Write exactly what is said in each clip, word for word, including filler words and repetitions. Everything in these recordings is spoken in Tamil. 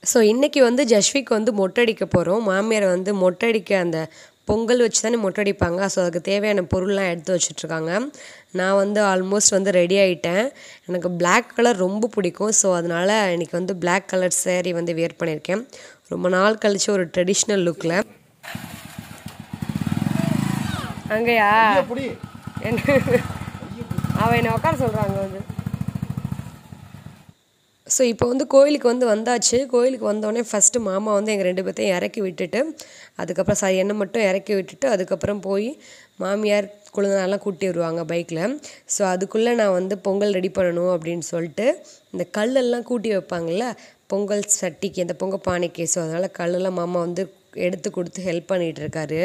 ஸோ இன்றைக்கி வந்து ஜஸ்விக்கு வந்து மொட்டடிக்க போகிறோம். மாமியார் வந்து மொட்டடிக்க அந்த பொங்கல் வச்சு தானே மொட்டடிப்பாங்க. ஸோ அதுக்கு தேவையான பொருள்லாம் எடுத்து வச்சுட்ருக்காங்க. நான் வந்து ஆல்மோஸ்ட் வந்து ரெடி ஆகிட்டேன். எனக்கு பிளாக் கலர் ரொம்ப பிடிக்கும். ஸோ அதனால் இன்றைக்கி வந்து பிளாக் கலர் சேரீ வந்து வியர் பண்ணியிருக்கேன். ரொம்ப நாள் கழித்து ஒரு ட்ரெடிஷ்னல் லுக்கில். அங்கேயா அவன் என்னை உட்கார சொல்கிறாங்க வந்து. ஸோ இப்போ வந்து கோயிலுக்கு வந்து வந்தாச்சு. கோயிலுக்கு வந்தோடனே ஃபஸ்ட்டு மாமா வந்து எங்கள் ரெண்டு பேர்த்தையும் இறக்கி விட்டுட்டு அதுக்கப்புறம் சாரி என்னை மட்டும் இறக்கி விட்டுட்டு அதுக்கப்புறம் போய் மாமியார் குழந்தைலாம் கூட்டி வருவாங்க பைக்கில். ஸோ அதுக்குள்ளே நான் வந்து பொங்கல் ரெடி பண்ணணும் அப்படின்னு சொல்லிட்டு இந்த கல்லெல்லாம் கூட்டி வைப்பாங்கள்ல பொங்கல் சட்டிக்கு அந்த பொங்கல் பானைக்கு. ஸோ அதனால் கல்லெல்லாம் மாமா வந்து எடுத்து கொடுத்து ஹெல்ப் பண்ணிகிட்ருக்காரு.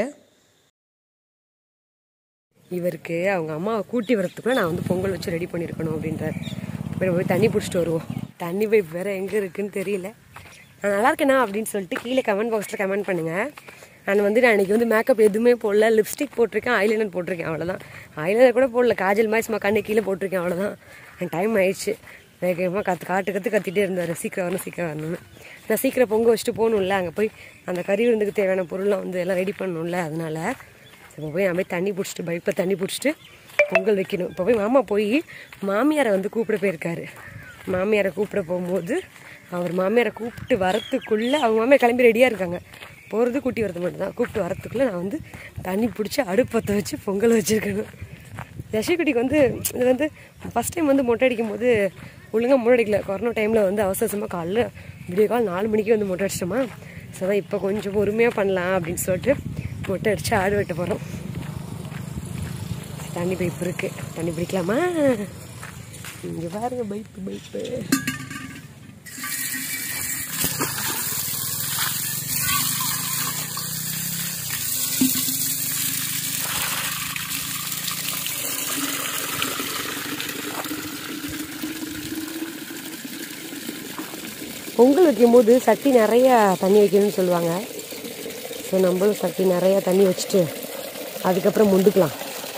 இவருக்கு அவங்க அம்மாவை கூட்டி வரத்துக்குள்ளே நான் வந்து பொங்கல் வச்சு ரெடி பண்ணியிருக்கணும் அப்படின்றார். போய் போய் தண்ணி பிடிச்சிட்டு வருவோம். தண்ணி பைப் வேறு எங்கே இருக்குதுன்னு தெரியல. நான் நல்லா இருக்கேனா அப்படின்னு சொல்லிட்டு கீழே கமெண்ட் பாக்ஸில் கமெண்ட் பண்ணுங்கள். நான் வந்து நான் இன்றைக்கி வந்து மேக்கப் எதுவுமே போடல. லிப்ஸ்டிக் போட்டிருக்கேன், ஐலைனர் போட்டிருக்கேன், அவ்வளோதான். ஐலைனர் கூட போடல, காஜல் மாதிரி சும்மா கண்ணு கீழே போட்டிருக்கேன், அவ்வளோதான். எனக்கு டைம் ஆயிடுச்சு. வேகமாக கற்று காட்டு கற்று கத்திட்டே இருந்தார் சீக்கிரம் வரணும் சீக்கிரம் வரணும்னு. நான் சீக்கிரம் பொங்க வச்சுட்டு போகணும்ல, அங்கே போய் அந்த கறி விருந்துக்கு தேவையான பொருள்லாம் வந்து எல்லாம் ரெடி பண்ணணும்ல. அதனால் இப்போ போய் நான் போய் தண்ணி பிடிச்சிட்டு பைப்பில் தண்ணி பிடிச்சிட்டு பொங்கல் வைக்கணும். இப்போ போய் மாமா போய் மாமியாரை வந்து கூப்பிட போயிருக்காரு. மாமியாரை கூப்பிட போகும்போது அவர் மாமியாரை கூப்பிட்டு வரத்துக்குள்ளே அவங்க மாமியார் கிளம்பி ரெடியாக இருக்காங்க. போகிறது கூட்டி வரது மட்டும் தான். கூப்பிட்டு வரத்துக்குள்ளே நான் வந்து தண்ணி பிடிச்சி அடுப்பத்தை வச்சு பொங்கல் வச்சுருக்கணும். ஜஸ்விக்குட்டிக்கு வந்து இது வந்து ஃபஸ்ட் டைம் வந்து மொட்டை அடிக்கும் போது ஒழுங்காக மொட்டை அடிக்கல. கொரோனா டைமில் வந்து அவசரமாக காலைல விடிய கால் நாலு மணிக்கு வந்து மொட்டை அடிச்சிட்டோமா. ஸோ தான் இப்போ கொஞ்சம் பொறுமையாக பண்ணலாம் அப்படின்னு சொல்லிட்டு மொட்டை அடித்து ஆடு வெட்ட போகிறோம். தண்ணி பைப்பு இருக்குது, தண்ணி பிடிக்கலாமா? இங்கே பாருங்க பைப்பு பைப்பு. பொங்கல் வைக்கும் போது சட்டி நிறையா தண்ணி வைக்கணும்னு சொல்லுவாங்க. ஸோ நம்மளும் சட்டி நிறையா தண்ணி வச்சுட்டு அதுக்கப்புறம் முண்டுக்கலாம்.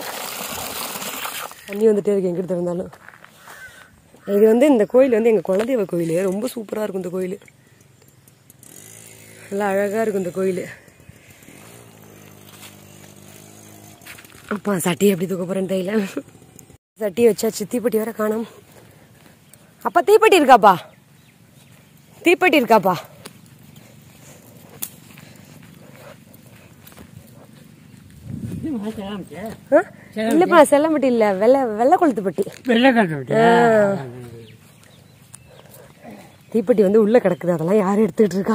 தண்ணி வந்துட்டே இருக்கு எங்கிட்ட இருந்தாலும். இது வந்து இந்த கோயில் வந்து எங்கள் குலதெய்வ கோயில். ரொம்ப சூப்பராக இருக்கும் இந்த கோயில். நல்லா அழகாக இருக்கும் இந்த கோயில். அப்பா சட்டியை எப்படி தூக்க போகிறேன்னு தெரியல. சட்டியை வச்சாச்சு. தீப்பெட்டி வர காணோம். அப்பா தீப்பெட்டி இருக்காப்பா, தீப்பெட்டி இருக்காப்பா. இல்லப்பா செல்லம்பட்டி இல்ல, வெள்ளை வெள்ளை கொளுத்து பட்டி. தீப்பெட்டி வந்து உள்ள கிடக்குது. அதெல்லாம் யாரும் எடுத்துக்கிட்டு இருக்கா?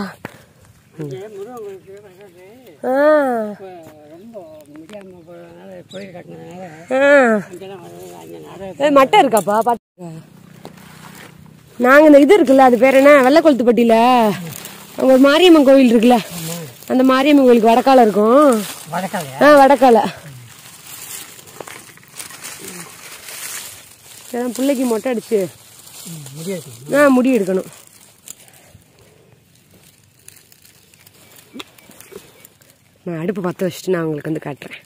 மட்டை இருக்காப்பா பாத்து. நாங்க இந்த இது இருக்குல்ல, அது பேர் என்ன, வெள்ளை கொளுத்து பட்டியில அவங்க மாரியம்மன் கோவில் இருக்குல்ல, அந்த மாரியம்மன் கோயிலுக்கு வடக்கால இருக்கும். ஆ வடக்கால பிள்ளைக்கு மொட்டை அடிச்சு ஆ முடி எடுக்கணும். நான் அடுப்பு பற்ற வச்சுட்டு நான் உங்களுக்கு வந்து காட்டுறேன்.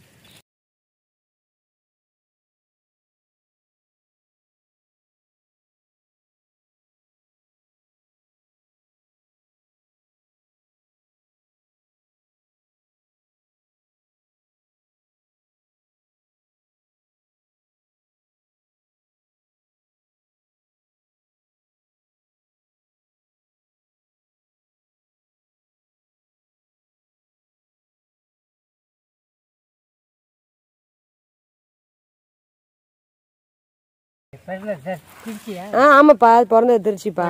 ஆ ஆமாப்பா, பிறந்தது திருச்சிப்பா.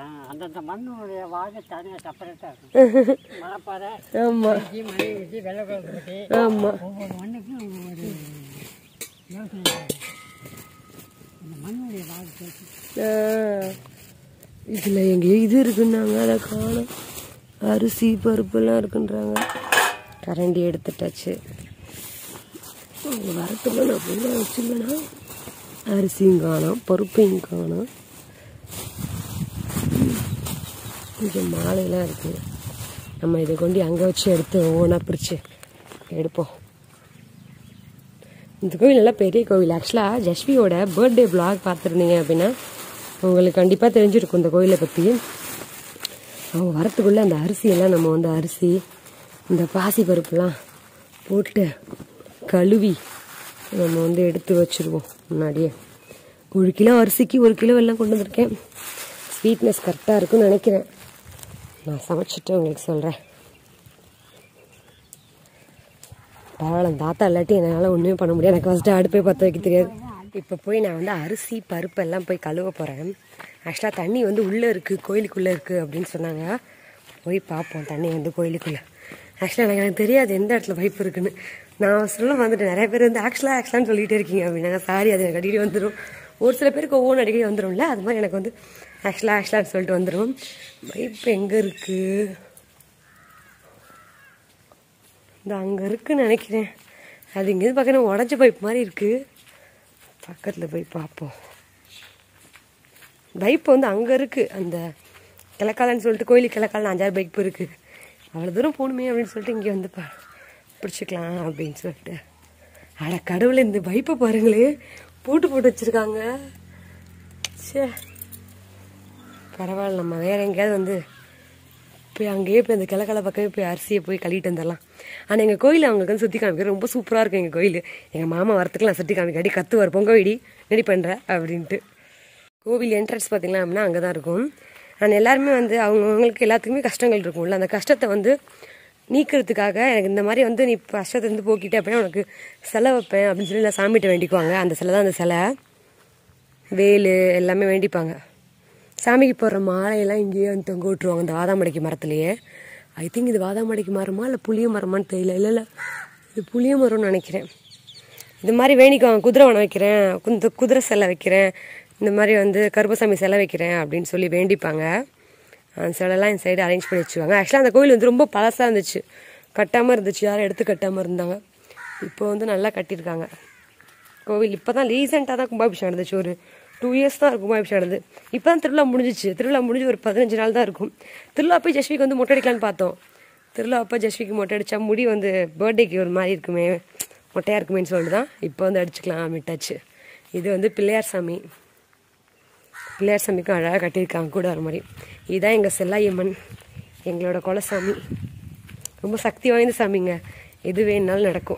ஆமா இதுல எங்க இது இருக்குன்னாங்க, அதை காணும். அரிசி பருப்பு எல்லாம் இருக்குன்றாங்க. கரண்டி எடுத்துட்டாச்சு. வரத்துல நான் ஃபுல்லா வச்சுருந்தேன்னா அரிசியும் காணும், பருப்பையும் காணும். கொஞ்சம் மாலையெல்லாம் இருக்குது. நம்ம இதை கொண்டு அங்கே வச்சு எடுத்து ஒவ்வொன்றா பிரித்து எடுப்போம். இந்த கோவில் நல்லா பெரிய கோவில். ஆக்சுவலாக ஜஸ்வியோட பர்த்டே விளாக் பார்த்துருந்தீங்க அப்படின்னா உங்களுக்கு கண்டிப்பாக தெரிஞ்சிருக்கும் இந்த கோயிலை பற்றி. அவங்க வரத்துக்குள்ளே அந்த அரிசியெல்லாம் நம்ம வந்து அரிசி இந்த பாசி பருப்புலாம் போட்டு கழுவி நம்ம வந்து எடுத்து வச்சுருவோம் முன்னாடியே. ஒரு கிலோ அரிசிக்கு ஒரு கிலோ எல்லாம் கொண்டு வந்திருக்கேன். ஸ்வீட்னஸ் கரெக்டாக இருக்குன்னு நினைக்கிறேன். நான் சமைச்சிட்டு உங்களுக்கு சொல்கிறேன். பரவாயில்ல, தாத்தா இல்லாட்டி என்னால் ஒன்றுமே பண்ண முடியாது. எனக்கு ஃபஸ்ட்டு அடுப்பே பற்ற வைக்க தெரியாது. இப்போ போய் நான் வந்து அரிசி பருப்பு எல்லாம் போய் கழுவ போகிறேன். ஆக்சுவலாக தண்ணி வந்து உள்ளே இருக்குது, கோயிலுக்குள்ளே இருக்குது அப்படின்னு சொன்னாங்க. போய் பார்ப்போம் தண்ணி வந்து கோயிலுக்குள்ளே. ஆக்சுவலாக எனக்கு எனக்கு தெரியாது எந்த இடத்துல பைப் இருக்குன்னு. நான் சொல்ல வந்துட்டு நிறைய பேர் வந்து ஆக்சுவலாக ஆக்சுவலான்னு சொல்லிகிட்டே இருக்கீங்க அப்படின்னாங்க. சாரி, அது எனக்கு அடிக்கடி வந்துடும். ஒரு சில பேருக்கு ஒவ்வொன்று அடிக்கடி வந்துடும்ல, அது மாதிரி எனக்கு வந்து ஆக்சுவலாக ஆக்சுவலான்னு சொல்லிட்டு வந்துடும். பைப் எங்கே இருக்குது? இந்த அங்கே இருக்குன்னு நினைக்கிறேன். அது இங்கேருந்து பார்க்கணும் உடஞ்ச பைப் மாதிரி இருக்குது. பக்கத்தில் போய் பார்ப்போம். பைப் வந்து அங்கே இருக்குது, அந்த கிழக்காலன்னு சொல்லிட்டு கோயிலுக்கு கிழக்காலன்னு அஞ்சாறு பைப் இருக்குது. அவ்வளோ தூரம் போகணுமே அப்படின்னு சொல்லிட்டு இங்கே வந்து பா பிடிச்சிக்கலாம் அப்படின்னு சொல்லிட்டு. அட கடவுளை, இந்த பைப்பை பாருங்களே, போட்டு போட்டு வச்சுருக்காங்க. சே, பரவாயில்ல, நம்ம வேறு எங்கேயாவது வந்து போய் அங்கேயே போய் அந்த கிழக்கால பக்கமே போய் அரிசியை போய் கழிட்டு வந்துடலாம். ஆனால் எங்கள் கோயில் அவங்களுக்கு வந்து சுற்றி காமிக்க ரொம்ப சூப்பராக இருக்கும். எங்கள் கோயில் எங்கள் மாமா வரத்துக்கு நான் சுற்றி காமிக்க அடி கத்துவார், பொங்க வெடி ரெடி பண்ணுறேன் அப்படின்ட்டு. கோவில் என்ட்ரன்ஸ் பார்த்திங்கன்னா அப்படின்னா அங்கே தான் இருக்கும். ஆனால் எல்லாருமே வந்து அவங்கவுங்களுக்கு எல்லாத்துக்குமே கஷ்டங்கள் இருக்கும்ல, அந்த கஷ்டத்தை வந்து நீக்கிறதுக்காக எனக்கு இந்த மாதிரி வந்து நீ கஷ்டத்தை வந்து போக்கிட்டே அப்படின்னா உனக்கு சிலை வைப்பேன் அப்படின்னு சொல்லி நான் சாமிகிட்ட வேண்டிக்குவாங்க. அந்த சிலை தான் அந்த சிலை, வேலு எல்லாமே வேண்டிப்பாங்க. சாமிக்கு போடுற மாலையெல்லாம் இங்கேயே வந்து தொங்க விட்டுருவாங்க இந்த வாதாமடைக்கு மரத்துலேயே. ஐ திங்க் இது வாதாமடைக்கு மரமா இல்லை புளிய மரமான்னு தெரியல. இல்லை இல்லை இது புளிய மரம்னு நினைக்கிறேன். இது மாதிரி வேண்டிக்குவாங்க. குதிரை வனம் வைக்கிறேன், இந்த குதிரை சிலை வைக்கிறேன், இந்த மாதிரி வந்து கருப்பசாமி சிலை வைக்கிறேன் அப்படின்னு சொல்லி வேண்டிப்பாங்க. அந்த சிலைலாம் இந்த சைடு அரேஞ்ச் பண்ணி வச்சுருவாங்க. ஆக்சுவலாக அந்த கோயில் வந்து ரொம்ப பழசாக இருந்துச்சு, கட்டாமல் இருந்துச்சு, யாரும் எடுத்து கட்டாமல் இருந்தாங்க. இப்போ வந்து நல்லா கட்டியிருக்காங்க கோவில். இப்போ தான் ரீசெண்டாக தான் கும்பாபிஷேகம் நடந்துச்சு, ஒரு டூ இயர்ஸ் தான் இருக்கும் கும்பாபிஷேகம் நடந்தது. இப்போ தான் திருவிழா முடிஞ்சிச்சு. திருவிழா முடிஞ்சு ஒரு பதினஞ்சு நாள் தான் இருக்கும். திருவிழா போய் ஜஸ்விக்கு வந்து மொட்டை அடிக்கலான்னு பார்த்தோம். திருவிழா அப்போ ஜஸ்விக்கு மொட்டை அடித்தா முடி வந்து பர்த்டேக்கு ஒரு மாதிரி இருக்குமே, மொட்டையாக இருக்குமேன்னு சொல்லிட்டு தான் இப்போ வந்து அடிச்சுக்கலாம் விட்டாச்சு. இது வந்து பிள்ளையார் சாமி. பிள்ளையார் சாமிக்கும் அழகாக கட்டியிருக்காங்க கூட ஒரு மாதிரி. இதுதான் எங்கள் செல்லாயம்மன், எங்களோட குலசாமி. ரொம்ப சக்தி வாய்ந்த சாமிங்க, எது வேணுனாலும் நடக்கும்.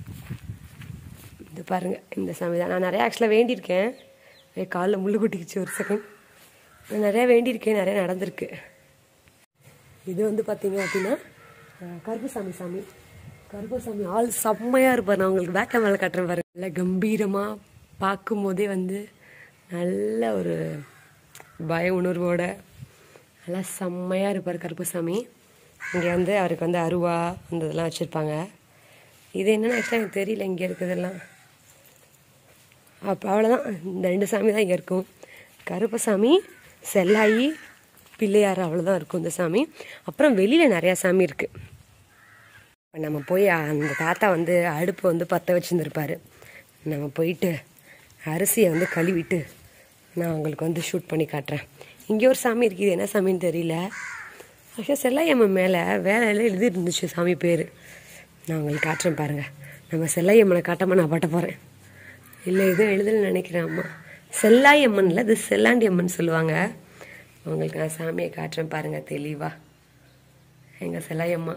இது பாருங்கள், இந்த சாமி தான். நான் நிறையா ஆக்சுவலாக வேண்டியிருக்கேன். காலில் முள்ளு கொட்டிக்கிச்சு ஒரு செகண்ட். நான் நிறையா வேண்டியிருக்கேன், நிறையா நடந்திருக்கு. இது வந்து பார்த்தீங்க அப்படின்னா கருப்பசாமி சாமி. கருப்பசாமி ஆள் செம்மையாக இருப்பார். நான் உங்களுக்கு பேக் கேமரா காட்டுறேன் பாருங்க. நல்லா கம்பீரமாக பார்க்கும் போதே வந்து நல்ல ஒரு பய உணர்வோட நல்லா செம்மையாக இருப்பார் கருப்பசாமி. இங்கே வந்து அவருக்கு வந்து அருவா அந்த இதெல்லாம் வச்சுருப்பாங்க. இது என்னென்னு ஆக்சுவலாக எனக்கு தெரியல இங்கே இருக்கிறதெல்லாம். அப்போ அவ்வளோதான், இந்த ரெண்டு சாமி தான் இங்கே இருக்கும். கருப்பசாமி, செல்லாயி, பிள்ளையார், அவ்வளோதான் இருக்கும் இந்த சாமி. அப்புறம் வெளியில் நிறையா சாமி இருக்குது. இப்போ நம்ம போய் அந்த தாத்தா வந்து அடுப்பு வந்து பற்ற வச்சுருந்துருப்பார். நம்ம போயிட்டு அரிசியை வந்து கழுவிட்டு நான் உங்களுக்கு வந்து ஷூட் பண்ணி காட்டுறேன். இங்கே ஒரு சாமி இருக்குது, என்ன சாமின்னு தெரியல. ஆக்சுவலாக செல்லாயம்மன் மேலே வேலையில் எழுதி இருந்துச்சு சாமி பேர். நான் உங்களுக்கு காட்டுறேன் பாருங்கள். நம்ம செல்லாயம்மனை காட்டாமல் நான் பாட்ட போகிறேன். இல்லை எதுவும் எழுதலன்னு நினைக்கிறேன். அம்மா செல்லாயம்மன் இல்லை, இது செல்லாண்டி அம்மன் சொல்லுவாங்க. உங்களுக்கு நான் சாமியை காட்டுறேன் பாருங்கள் தெளிவா. எங்கள் செல்லாயம்மா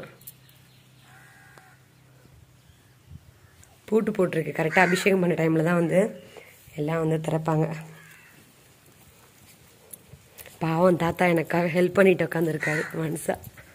பூட்டு போட்டிருக்கு. கரெக்டாக அபிஷேகம் பண்ண டைமில் தான் வந்து எல்லாம் வந்து திறப்பாங்க. பாவம் தாத்தா எனக்காக ஹெல்ப் பண்ணிட்டு உட்காந்துருக்காரு மனுஷா.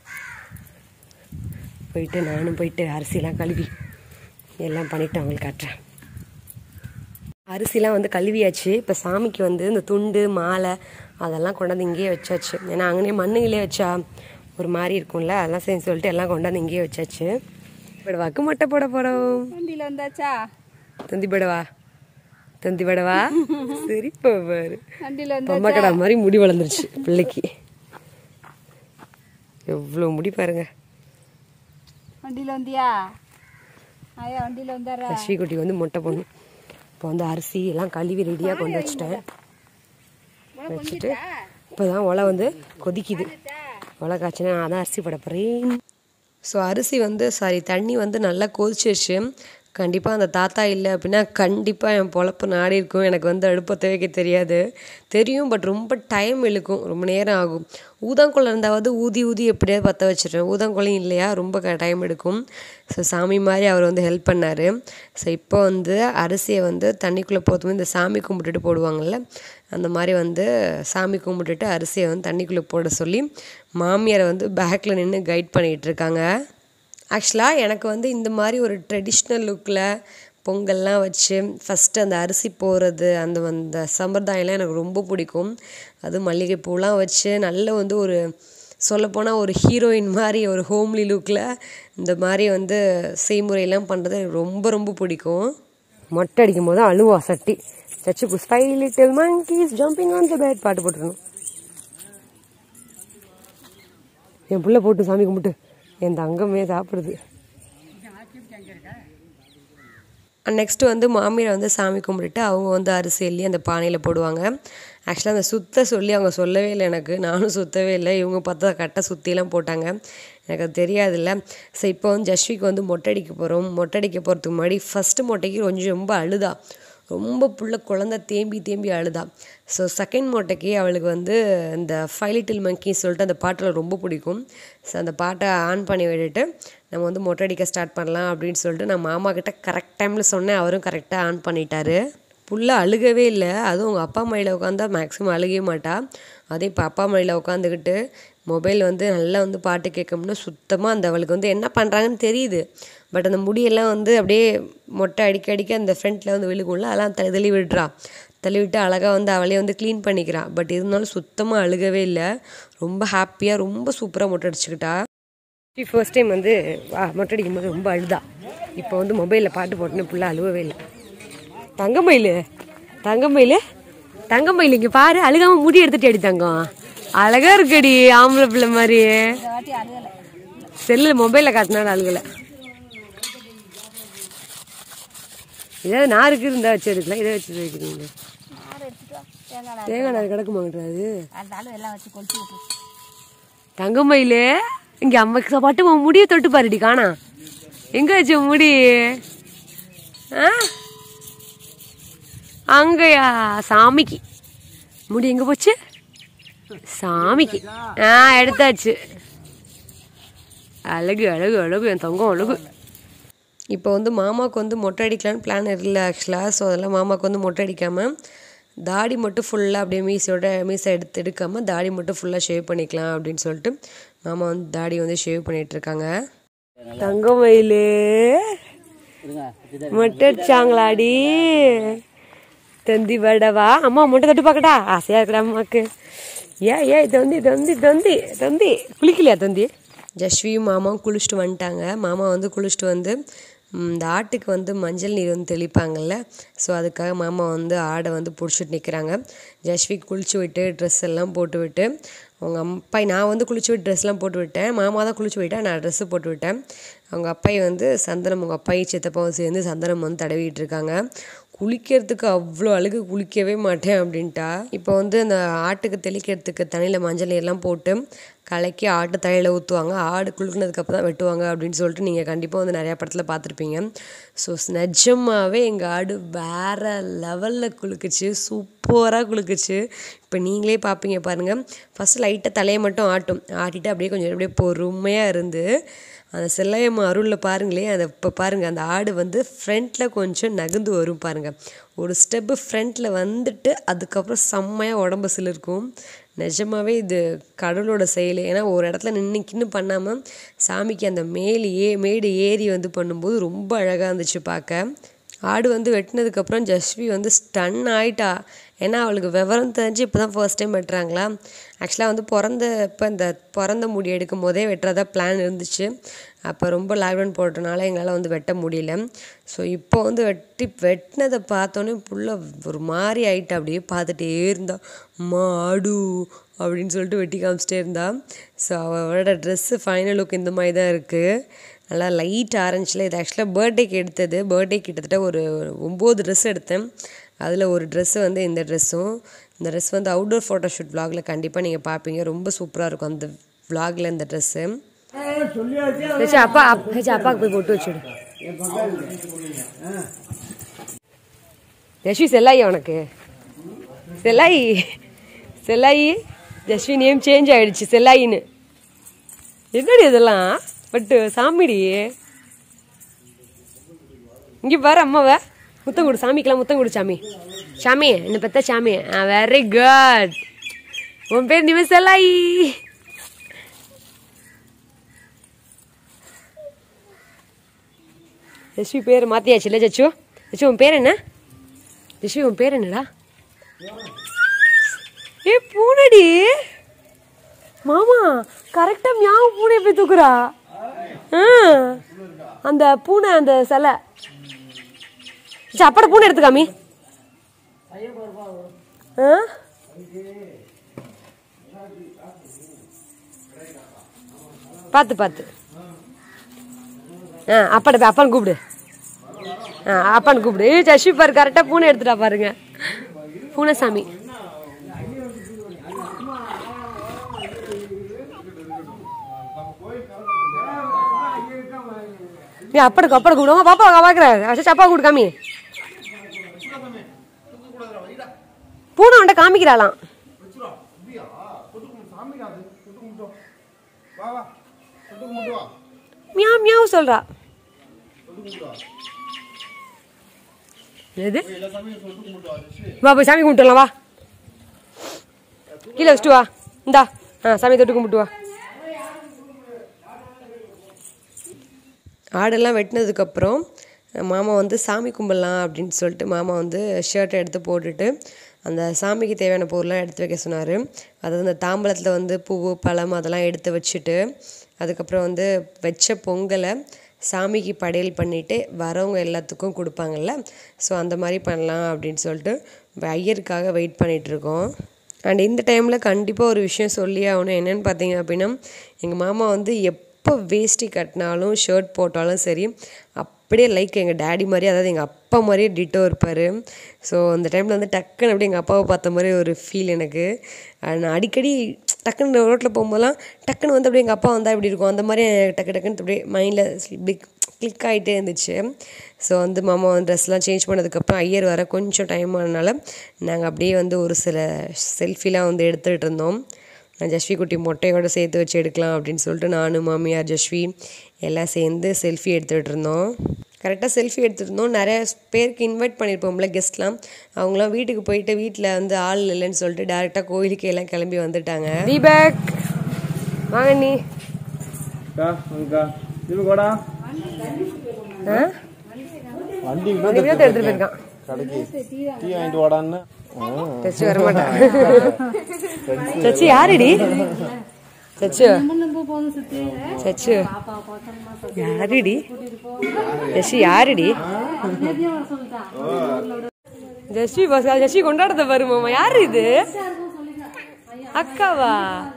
போயிட்டு நானும் போயிட்டு அரிசிலாம் கழுவி எல்லாம் பண்ணிவிட்டு அவங்களுக்கு காட்டுறேன். அரிசிலாம் வந்து கழுவியாச்சு. இப்போ சாமிக்கு வந்து இந்த துண்டு மாலை அதெல்லாம் கொண்டாந்து இங்கேயே வச்சாச்சு. ஏன்னா அங்கேயே மண்ணுங்களே வச்சா ஒரு மாதிரி இருக்கும்ல, அதெல்லாம் சரி சொல்லிட்டு எல்லாம் கொண்டாந்து இங்கேயே வச்சாச்சு. படவாக்கு மொட்டை போட போகிறோம். தந்தியில் வந்தாச்சா? தந்தி படவா தந்தி படவா சரி பாரு. பொம்மை கடை மாதிரி முடி வளர்ந்துருச்சு பிள்ளைக்கு. எவ்வளோ முடி பாருங்க. வண்டியில் வந்தியா? வண்டியில் வந்தாரா? லட்சுமி குட்டிக்கு வந்து மொட்டை போடணும். இப்போ வந்து அரிசி எல்லாம் கழுவி ரெடியாக கொண்டு வச்சுட்டேன். வச்சுட்டு இப்போ தான் ஒலை வந்து கொதிக்குது. ஒலை காய்ச்சினா நான் தான் அரிசி போட போகிறேன். ஸோ அரிசி வந்து சாரி தண்ணி வந்து நல்லா கொதிச்சிருச்சு. கண்டிப்பாக அந்த தாத்தா இல்லை அப்படின்னா கண்டிப்பாக என் பொழப்பு நாடி இருக்கும். எனக்கு வந்து அடுப்பை துவைக்க தெரியாது, தெரியும், பட் ரொம்ப டைம் இழுக்கும், ரொம்ப நேரம் ஆகும். ஊதாங்குழல் இருந்தாவது ஊதி ஊதி எப்படியாவது பற்ற வச்சிடுறேன். ஊதாங்குழலும் இல்லையா, ரொம்ப க டைம் எடுக்கும். ஸோ சாமி மாதிரி அவர் வந்து ஹெல்ப் பண்ணார். ஸோ இப்போ வந்து அரிசியை வந்து தண்ணிக்குள்ளே போகிறது இந்த சாமி கும்பிட்டுட்டு போடுவாங்கள்ல, அந்த மாதிரி வந்து சாமி கும்பிட்டுட்டு அரிசியை வந்து தண்ணிக்குள்ளே போட சொல்லி மாமியாரை வந்து பேக்கில் நின்று கைட் பண்ணிகிட்ருக்காங்க. ஆக்சுவலாக எனக்கு வந்து இந்த மாதிரி ஒரு ட்ரெடிஷ்னல் லுக்கில் பொங்கல்லாம் வச்சு ஃபஸ்ட்டு அந்த அரிசி போடுறது அந்த அந்த சம்பிரதாயம்லாம் எனக்கு ரொம்ப பிடிக்கும். அது மல்லிகைப்பூலாம் வச்சு நல்ல வந்து ஒரு சொல்லப்போனால் ஒரு ஹீரோயின் மாதிரி ஒரு ஹோம்லி லுக்கில் இந்த மாதிரி வந்து செய்முறையெல்லாம் பண்ணுறது எனக்கு ரொம்ப ரொம்ப பிடிக்கும். மொட்டை அடிக்கும் போது அழுவா சட்டி சச்சு புஷ் five little monkeys jumping on the bed பாட்டு போட்டுருணும். என் பிள்ளை போட்டு சாமி கும்பிட்டு என் தங்கமே சாப்பிடுது. நெக்ஸ்ட்டு வந்து மாமியாரை வந்து சாமி கும்பிட்டுட்டு அவங்க வந்து அரிசி எள்ளி அந்த பானையில் போடுவாங்க. ஆக்சுவலாக அந்த சுத்த சொல்லி அவங்க சொல்லவே இல்லை எனக்கு, நானும் சுற்றவே இல்லை. இவங்க பார்த்தா கரெக்டாக சுற்றிலாம் போட்டாங்க, எனக்கு அது தெரியாதுல்ல. ஸோ இப்போ வந்து ஜஸ்விக்கு வந்து மொட்டை அடிக்க போகிறோம். மொட்டை அடிக்க போகிறதுக்கு முன்னாடி ஃபஸ்ட்டு மொட்டைக்கு கொஞ்சம் ரொம்ப அழுதா, ரொம்ப புள்ள குழந்த தேம்பி தேம்பி அழுதா. ஸோ செகண்ட் மொட்டைக்கு அவளுக்கு வந்து இந்த ஃபைவ் லிட்டில் மங்கி சொல்லிட்டு அந்த பாட்டில் ரொம்ப பிடிக்கும். ஸோ அந்த பாட்டை ஆன் பண்ணி விட்டுட்டு நம்ம வந்து மொட்டை அடிக்க ஸ்டார்ட் பண்ணலாம் அப்படின்னு சொல்லிட்டு நான் மாமா கிட்ட கரெக்ட் டைமில் சொன்னேன். அவரும் கரெக்டாக ஆன் பண்ணிட்டாரு. புள்ள அழுகவே இல்லை. அதுவும் அவங்க அப்பா மடியில் உட்காந்தா மேக்ஸிமம் அழுகவே மாட்டா. அதே இப்போ அப்பா மடியில் உட்காந்துக்கிட்டு மொபைல் வந்து நல்லா வந்து பாட்டு கேட்கணும்னா சுத்தமாக அந்த அவளுக்கு வந்து என்ன பண்ணுறாங்கன்னு தெரியுது. பட் அந்த முடியெல்லாம் வந்து அப்படியே மொட்டை அடிக்க அடிக்க அந்த ஃப்ரண்ட்டில் வந்து விழுகும்ல, அதெல்லாம் த தள்ளி விடுறா. தள்ளி விட்டு அழகாக வந்து அவளே வந்து க்ளீன் பண்ணிக்கிறான். பட் இருந்தாலும் சுத்தமாக அழுகவே இல்லை. ரொம்ப ஹாப்பியாக ரொம்ப சூப்பராக மொட்டை அடிச்சுக்கிட்டா. ஃபர்ஸ்ட் டைம் வந்து மொட்டை அடிக்கும் போது ரொம்ப அழுதா. இப்போ வந்து மொபைலில் பாட்டு போட்டுன்னு ஃபுல்லாக அழுவவே இல்லை. தங்கமயில் தங்கமயில் தங்கமயில் இங்கே பாரு, அழுகாமல் முடி எடுத்துட்டு அடி தங்கம், அழகா இருக்கடி ஆம்பளை பிள்ளை மாதிரி. செல்லில் மொபைலில் காட்டினாலும் அழுகலை. ஏதாவது நான் இருக்கு இருந்தா வச்சு எடுக்கலாம், இதை வச்சு வைக்கிறீங்க. தேங்காய் நார் கிடக்கு மாட்டாது தங்கமயிலே. இங்க அம்மா பாட்டு உன் முடியை தொட்டு பாருடி, காணா எங்க வச்சு முடி? அங்கயா சாமிக்கு முடி எங்க போச்சு? சாமிக்கு ஆ எடுத்தாச்சு. அழகு அழகு அழகு என் தங்கம் அழகு. இப்போ வந்து மாமாவுக்கு வந்து மொட்டை அடிக்கலான்னு பிளான் இல்லை ஆக்சுவலாக. ஸோ அதெல்லாம் மாமாவுக்கு வந்து மொட்டை அடிக்காமல் தாடி மட்டும் ஃபுல்லாக அப்படியே மீசையோட மீசை எடுத்து எடுக்காமல் தாடி மட்டும் ஃபுல்லாக ஷேவ் பண்ணிக்கலாம் அப்படின்னு சொல்லிட்டு மாமா வந்து தாடி வந்து ஷேவ் பண்ணிகிட்ருக்காங்க. தங்கமயிலே மொட்டை அடிச்சாங்களாடி? தந்தி வடவா அம்மா மொட்டை தட்டு பார்க்கட்டா? ஆசையாக இருக்கிற அம்மாவுக்கு. ஏ ஏ தந்தி தந்தி தந்தி தந்தி குளிக்கலையா தந்தி? ஜஸ்வியும் மாமாவும் குளிச்சுட்டு வந்துட்டாங்க. மாமா வந்து குளிச்சுட்டு வந்து இந்த ஆட்டுக்கு வந்து மஞ்சள் நீர் வந்து தெளிப்பாங்கள்ல, ஸோ அதுக்காக மாமா வந்து ஆடை வந்து பிடிச்சிட்டு நிற்கிறாங்க. ஜஸ்வி குளிச்சு விட்டு ட்ரெஸ் எல்லாம் போட்டு விட்டு அவங்க அப்பா, நான் வந்து குளிச்சு விட்டு ட்ரெஸ்லாம் போட்டு விட்டேன். மாமா தான் குளிச்சு விட்டேன், நான் ட்ரெஸ்ஸு போட்டு விட்டேன். அவங்க அப்பாயி வந்து சந்தனம், அவங்க அப்பாயி சித்தப்பாவும் சேர்ந்து சந்தனம் வந்து தடவிட்டு இருக்காங்க. குளிக்கிறதுக்கு அவ்வளோ அழுகு, குளிக்கவே மாட்டேன் அப்படின்ட்டா. இப்போ வந்து அந்த ஆட்டுக்கு தெளிக்கிறதுக்கு தண்ணியில் மஞ்சள் நீர்லாம் போட்டு கலக்கி ஆட்டு தலையில் ஊற்றுவாங்க. ஆடு குளிக்கினதுக்கப்புறம் தான் வெட்டுவாங்க அப்படின்னு சொல்லிட்டு நீங்கள் கண்டிப்பாக வந்து நிறையா படத்தில் பார்த்துருப்பீங்க. ஸோ நிஜமாகவே எங்கள் ஆடு வேறு லெவலில் குளிக்குச்சு, சூப்பராக குளிக்குச்சு. இப்போ நீங்களே பார்ப்பீங்க பாருங்கள். ஃபஸ்ட்டு லைட்டாக தலையை மட்டும் ஆட்டும், ஆட்டிட்டு அப்படியே கொஞ்சம் அப்படியே பொறுமையாக இருந்து அந்த செல்லையம்மா அருளில் பாருங்களேன். அதை இப்போ பாருங்கள், அந்த ஆடு வந்து ஃப்ரண்ட்டில் கொஞ்சம் நகர்ந்து வரும் பாருங்கள். ஒரு ஸ்டெப்பு ஃப்ரண்ட்டில் வந்துட்டு அதுக்கப்புறம் செம்மையாக உடம்பு சிலிருக்கும். நிஜமாகவே இது கடவுளோட செயல். ஏன்னா ஒரு இடத்துல நின்றுக்கின்னு பண்ணாமல் சாமிக்கு அந்த மேலே ஏ மேடு ஏறி வந்து பண்ணும்போது ரொம்ப அழகாக இருந்துச்சு பார்க்க. ஆடு வந்து வெட்டினதுக்கப்புறம் ஜஸ்வி வந்து ஸ்டன் ஆகிட்டா. ஏன்னா அவளுக்கு விவரம் தெரிஞ்சு இப்போ தான் ஃபர்ஸ்ட் டைம் வெட்டுறாங்களா. ஆக்சுவலாக வந்து பிறந்த இப்போ இந்த பிறந்த முடி எடுக்கும் போதே வெட்டுறதா பிளான் இருந்துச்சு. அப்போ ரொம்ப லாக்டவுன் போட்டனால எங்களால் வந்து வெட்ட முடியல. ஸோ இப்போ வந்து வெட்டி வெட்டினதை பார்த்தோன்னே புள்ள ஒரு மாதிரி ஆகிட்டா. அப்படியே பார்த்துட்டே இருந்தா, அம்மா ஆடு அப்படின்னு சொல்லிட்டு வெட்டி காமிச்சிட்டே இருந்தா. ஸோ அவளோட ட்ரெஸ்ஸு ஃபைனல் லுக் இந்த மாதிரி தான் இருக்குது. நல்லா லைட் ஆரஞ்சில். இது ஆக்சுவலாக பர்த்டேக்கு எடுத்தது. பர்த்டே கிட்டத்தட்ட ஒரு ஒம்பது ட்ரெஸ் எடுத்தேன். அதில் ஒரு ட்ரெஸ்ஸு வந்து இந்த ட்ரெஸ்ஸும். இந்த ட்ரெஸ் வந்து அவுட்டோர் ஃபோட்டோஷூட் விலாகில் கண்டிப்பாக நீங்கள் பார்ப்பீங்க. ரொம்ப சூப்பராக இருக்கும் அந்த விலாகில் இந்த ட்ரெஸ்ஸு. அப்பா அப்பாவுக்கு போய் போட்டு வச்சுடு. ஜஸ்வி செல்லாயி உனக்கு செல்லாயி செல்லாயி ஜஸ்வி நேம் சேஞ்ச் ஆயிடுச்சு செல்லாயின்னு. என்னடி இதெல்லாம் பட்டு சாமிடி. இங்கே பாரு அம்மாவை முத்தம் கொடு சாமிக்கெல்லாம் முத்தம் கொடு சாமி. சாமி என்ன பார்த்தா சாமி. ஆ வெரி குட். உன் பேர் நிமே செல்லாயி. ஜஸ்வி பேர் மாத்தியாச்சு இல்லை ஜச்சு? ஜச்சு உன் பேர் என்ன? ஜஸ்வி உன் பேர் என்னடா? ஏ பூனடி மாமா கரெக்டா மியாவு பூனை போய் தூக்குறா. அந்த பூனை அந்த சிலை அப்பட பூனை எடுத்துக்காமி. பார்த்து பார்த்து ஆ அப்பட அப்பான்னு கூப்பிடு. ஆ அப்பான்னு கூப்பிடு. சஷி பாரு கரெக்டா பூனை எடுத்துட்டா பாருங்க. பூனை சாமி. அப்படக்கு அப்பட கூப்பிடுவாங்க. பாப்பா பாக்குறேன் அப்பா கூப்பிடு காமி. பூனை உண்ட காமிக்கிறாளாம். மியாவ் மியாவ் சொல்றா. எது வா போய் சாமி கும்பிட்டுலாம் வா. கீழே வச்சுட்டு வா. இந்தா ஆ சாமி தொட்டு கும்பிட்டு வா. ஆடெல்லாம் வெட்டினதுக்கப்புறம் மாமா வந்து சாமி கும்பிடலாம் அப்படின்னு சொல்லிட்டு மாமா வந்து ஷர்ட்டை எடுத்து போட்டுட்டு அந்த சாமிக்கு தேவையான பொருள்லாம் எடுத்து வைக்க சொன்னார். அதாவது அந்த தாம்பலத்தில் வந்து பூவு பழம் அதெல்லாம் எடுத்து வச்சுட்டு அதுக்கப்புறம் வந்து வச்ச பொங்கலை சாமிக்கு படையல் பண்ணிவிட்டு வரவங்க எல்லாத்துக்கும் கொடுப்பாங்கல்ல. ஸோ அந்த மாதிரி பண்ணலாம் அப்படின்னு சொல்லிட்டு ஐயருக்காக வெயிட் பண்ணிகிட்ருக்கோம். அண்ட் இந்த டைமில் கண்டிப்பாக ஒரு விஷயம் சொல்லி ஆகணும். என்னென்னு பார்த்தீங்க அப்படின்னா எங்கள் மாமா வந்து எப்போ வேஷ்டி கட்டினாலும் ஷர்ட் போட்டாலும் சரி அப்படியே லைக் எங்கள் டேடி மாதிரி, அதாவது எங்கள் அப்பா மாதிரியே டிட்டோ இருப்பார். ஸோ அந்த டைமில் வந்து டக்குன்னு அப்படியே எங்கள் அப்பாவை பார்த்த மாதிரி ஒரு ஃபீல் எனக்கு. நான் அடிக்கடி டக்குன்னு ரோட்டில் போகும்போதெல்லாம் டக்குன்னு வந்து அப்படியே எங்கள் அப்பா வந்தால் எப்படி இருக்கும் அந்த மாதிரி டக்கு டக்குன்னு அப்படியே மைண்டில் இப்படி கிளிக் ஆகிட்டே இருந்துச்சு. ஸோ வந்து மாமா வந்து ட்ரெஸ்லாம் சேஞ்ச் பண்ணதுக்கப்புறம் ஐயர் வர கொஞ்சம் டைம் ஆனதுனால நாங்கள் அப்படியே வந்து ஒரு சில செல்ஃபிலாம் வந்து எடுத்துகிட்டு இருந்தோம். ஜஸ்வி குட்டி மொட்டையோடு சேர்த்து வச்சு எடுக்கலாம் அப்படின்னு சொல்லிட்டு நானும் மாமியார் ஜஸ்வி எல்லாம் சேர்ந்து செல்ஃபி எடுத்துகிட்டு இருந்தோம். கரெக்டாக செல்ஃபி எடுத்துகிட்டு இருந்தோம். நிறைய பேருக்கு இன்வைட் பண்ணியிருப்போம்ல கெஸ்ட்லாம். அவங்களாம் வீட்டுக்கு போயிட்டு வீட்டில் வந்து ஆள் இல்லைன்னு சொல்லிட்டு டேரெக்டாக கோயிலுக்கு எல்லாம் கிளம்பி வந்துட்டாங்க. தீபக் வாங்க நீ எடுத்துட்டு போயிருக்கான். சச்சி வர மாட்டான். சச்சி யாருடி? சச்சு சச்சு யாருடி? ஜஸ்வி யாருடி? ஜஸ்வி பஸ் ஜஸ்வி கொண்டாடுறத வருமாமா. யாரு இது? அக்காவா?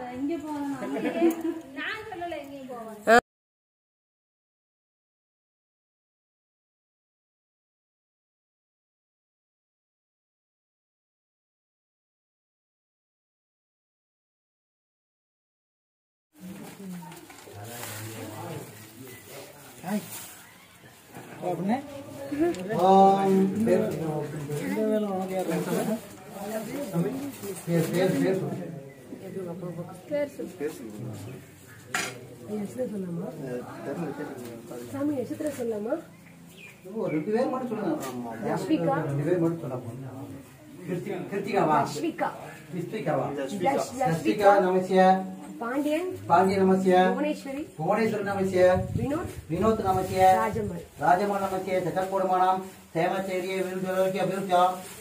பாண்டியன் பாண்டியன் நமஸ்ய புவனேஸ்வரி புவனேஸ்வரி நமஸ்ய வினோத் வினோத் நமஸ்ய ராஜம்மாள் ராஜம்மாள் நமஸ்ய சதப்போடமானம் சேமச்சேரிய விருதுலோக்கிய அபிருச்சா.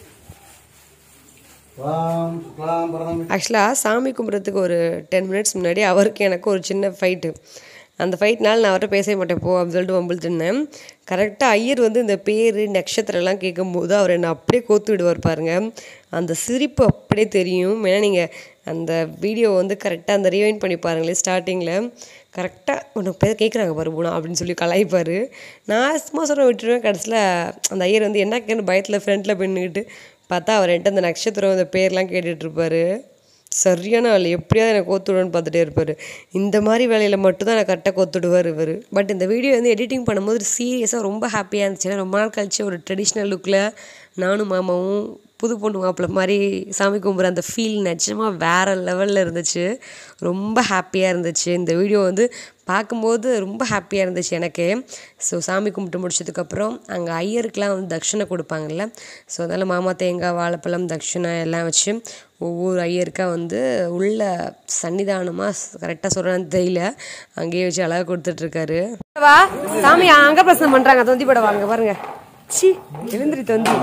ஆக்சுவலாக சாமி கும்பிட்றதுக்கு ஒரு டென் மினிட்ஸ் முன்னாடி அவருக்கு எனக்கு ஒரு சின்ன ஃபைட்டு. அந்த ஃபைட்னால நான் அவர்கிட்ட பேச மாட்டேன் போ அப்படின்னு சொல்லிட்டு வம்பிழுத்து இருந்தேன். கரெக்டாக ஐயர் வந்து இந்த பேர் நட்சத்திரம்லாம் கேட்கும்போது அவர் என்னை அப்படியே கோத்து விடுவார் பாருங்க. அந்த சிரிப்பு அப்படியே தெரியும். ஏன்னா நீங்கள் அந்த வீடியோ வந்து கரெக்டாக அந்த ரீவைண்ட் பண்ணி பாருங்களேன். ஸ்டார்டிங்கில் கரெக்டாக உனக்கு பேர் கேட்குறாங்க பாரு பூனா அப்படின்னு சொல்லி கலாய்ப்பார். நான் சும்மா சொல்ல விட்டுருவேன். கடைசியில் அந்த ஐயர் வந்து என்ன கேன்னு பயத்தில் ஃப்ரெண்டில் பின்னுக்கிட்டு பார்த்தா அவர் என்கிட்ட அந்த நட்சத்திரம் அந்த பேர்லாம் கேட்டுட்ருப்பார். சரியான வேலை, எப்படியாவது எனக்கு கோத்துடுன்னு பார்த்துட்டே இருப்பார். இந்த மாதிரி வேலையில் மட்டும்தான் எனக்கு கரெக்டாக கோத்துடுவார் இவர். பட் இந்த வீடியோ வந்து எடிட்டிங் பண்ணும்போது சீரியஸாக ரொம்ப ஹாப்பியாக இருந்துச்சு. ரொம்ப நாள் கழிச்சு ஒரு ட்ரெடிஷ்னல் லுக்கில் நானும் மாமாவும் புது பொண்ணு மாப்பிள்ள மாதிரி சாமி கும்பிட்ற அந்த ஃபீல் நிஜமாக வேறு லெவலில் இருந்துச்சு. ரொம்ப ஹாப்பியாக இருந்துச்சு. இந்த வீடியோ வந்து பார்க்கும்போது ரொம்ப ஹாப்பியாக இருந்துச்சு எனக்கு. ஸோ சாமி கும்பிட்டு முடிச்சதுக்கப்புறம் அங்கே ஐயருக்கெலாம் வந்து தட்சிணை கொடுப்பாங்கல்ல. ஸோ அதனால் மாமா தேங்காய் வாழைப்பழம் தட்சிணை எல்லாம் வச்சு ஒவ்வொரு ஐயருக்காக வந்து உள்ள சன்னிதானமாக கரெக்டாக சொல்கிறான்னு தெரியல, அங்கேயே வச்சு அழகாக கொடுத்துட்ருக்காரு. வா சாமி அங்கே பிரச்சனை பண்ணுறாங்க, தொந்தி படம் வாங்க பாருங்க. சி எழுந்திரி தொந்தி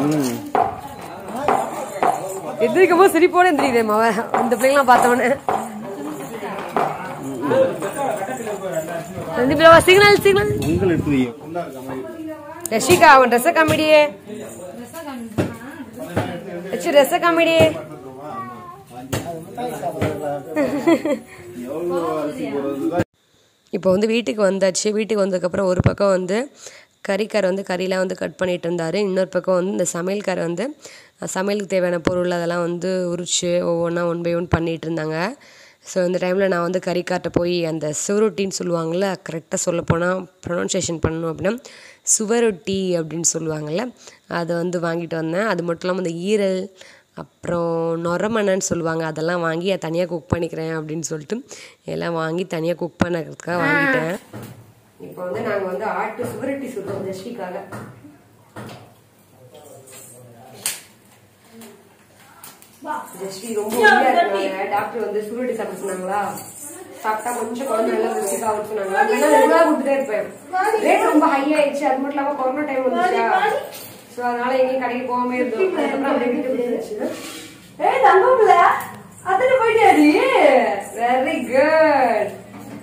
எந்திரிக்கும் போது சிரிப்போட எந்திரிக்குதே மாவ அந்த பிள்ளைங்களாம் பார்த்தவொன்னே. சிக்னல் சிக்னல் ரஷிகா அவன் ட்ரெஸ்ஸை காமிடியே ட்ரெஸ்ஸை காமிடியே. இப்போ வந்து வீட்டுக்கு வந்தாச்சு. வீட்டுக்கு வந்ததுக்கப்புறம் ஒரு பக்கம் வந்து கறிக்கார் வந்து கறியெலாம் வந்து கட் பண்ணிகிட்டு இருந்தார். இன்னொரு பக்கம் வந்து இந்த சமையல்கார் வந்து சமையலுக்கு தேவையான பொருள் அதெல்லாம் வந்து உரிச்சு ஒவ்வொன்றா ஒன் பை ஒன் பண்ணிகிட்டு இருந்தாங்க. ஸோ இந்த டைமில் நான் வந்து கறிக்கார்ட்ட போய் அந்த சுவரொட்டின்னு சொல்லுவாங்கள்ல, கரெக்டாக சொல்லப்போனால் ப்ரொனன்சியேஷன் பண்ணணும் அப்படின்னா சுவரொட்டி அப்படின்னு சொல்லுவாங்கள்ல, அதை வந்து வாங்கிட்டு வந்தேன். அது மட்டும் இல்லாமல் இந்த ஈரல் அப்புறம் நொரமணன்னு சொல்லுவாங்க, அதெல்லாம் வாங்கி அதை தனியாக குக் பண்ணிக்கிறேன் அப்படின்னு சொல்லிட்டு எல்லாம் வாங்கி தனியாக குக் பண்ணுறதுக்காக வாங்கிட்டேன். இப்போ வந்து நாங்கள் வந்து ஆட்டு சுவரொட்டி சுடுறோம் ஜஸ்விக்காக. ஜஸ்வி ரொம்ப இருக்காங்க. டாக்டர் வந்து சுவரொட்டி சாப்பிட சொன்னாங்களா, சாப்பிட்டா கொஞ்சம் குழந்தை நல்லா ருசிக்கா ஆகும் சொன்னாங்களா. ரெகுலரா கொடுத்துட்டே இருப்பேன். ரேட் ரொம்ப ஹை ஆயிடுச்சு. அது மட்டும் இல்லாமல் கொரோனா டைம் வந்துச்சா, ஸோ அதனால எங்கேயும் கடைக்கு போகாம இருந்தோம். அதுக்கப்புறம் அப்படியே வீட்டு போயிடுச்சு. ஏய் தங்கம்ல அதுல போயிட்டாடி, வெரி குட்.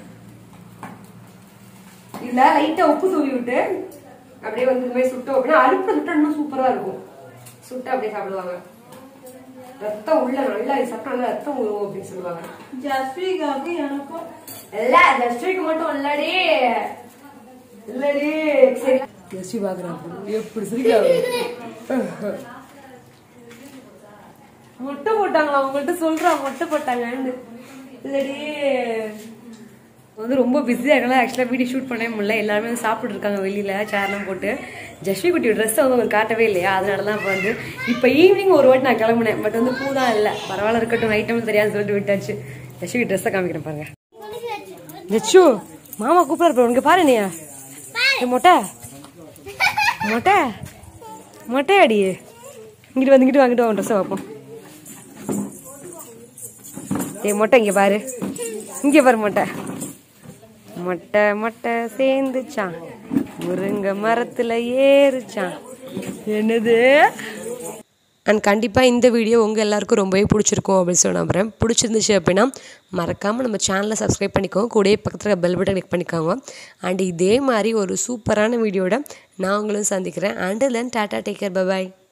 இதுல லைட்டா உப்பு தூவி விட்டு அப்படியே வந்து இந்த மாதிரி சுட்டோம் அப்படின்னா அழுப்பு சுட்டா இன்னும் சூப்பரா இருக்கும். சுட்டு அப்படியே சாப்பிடுவாங்க. ரத்தம் உள்ள நல்லா சாப்பிட்டா நல்லா ரத்தம் உருவும் அப்படின்னு சொல்லுவாங்க. ஜஸ்விகாவுக்கு எனக்கும் இல்ல, ஜஸ்விக்கு மட்டும் இல்லடி இல்லடி. சரி ஜஸ்வி பாக்குறாங்க எப்படி சிரிக்காங்க. மொட்டை போட்டாங்களா அவங்கள்ட்ட சொல்றான், மொட்டை போட்டாங்கன்னு இல்லடி. வந்து ரொம்ப பிஸியாக இருக்கலாம். ஆக்சுவலாக வீடியோ ஷூட் பண்ணவே முடியல. எல்லாருமே வந்து சாப்பிட்டு இருக்காங்க வெளியில் சேர்லாம் போட்டு. ஜஸ்வி குட்டி ட்ரெஸ்ஸை வந்து அவங்க காட்டவே இல்லையா, அதனால தான் இப்போ வந்து இப்போ ஈவினிங் ஒரு வாட்டி நான் கிளம்புனேன். பட் வந்து பூ தான் இல்லை, பரவாயில்ல இருக்கட்டும், ஐட்டம் தெரியாது சொல்லிட்டு விட்டாச்சு. ஜஸ்வி ட்ரெஸ்ஸை காமிக்கிறேன் பாருங்க. ஜச்சு மாமா கூப்பிட இருப்பேன் உனக்கு பாரு. நீ மொட்டை மொட்டை மொட்டை அடி இங்கிட்டு வந்துங்கிட்டு வாங்கிட்டு வாங்க ட்ரெஸ்ஸை வைப்போம். ஏ மொட்டை இங்கே பாரு, இங்கே பாரு மொட்டை மொட்டை மொட்டை சேர்ந்துச்சான் முருங்க மரத்துல ஏறுச்சான். என்னது? அண்ட் கண்டிப்பாக இந்த வீடியோ உங்கள் எல்லாருக்கும் ரொம்பவே பிடிச்சிருக்கும் அப்படின்னு சொல்லி நம்புறேன். பிடிச்சிருந்துச்சு அப்படின்னா மறக்காமல் நம்ம சேனலை சப்ஸ்கிரைப் பண்ணிக்கோங்க, கூடயே பக்கத்தில் பெல் பட்டன் கிளிக் பண்ணிக்கோங்க. அண்ட் இதே மாதிரி ஒரு சூப்பரான வீடியோட நான் உங்களும் சந்திக்கிறேன். And then tata, take care, bye bye.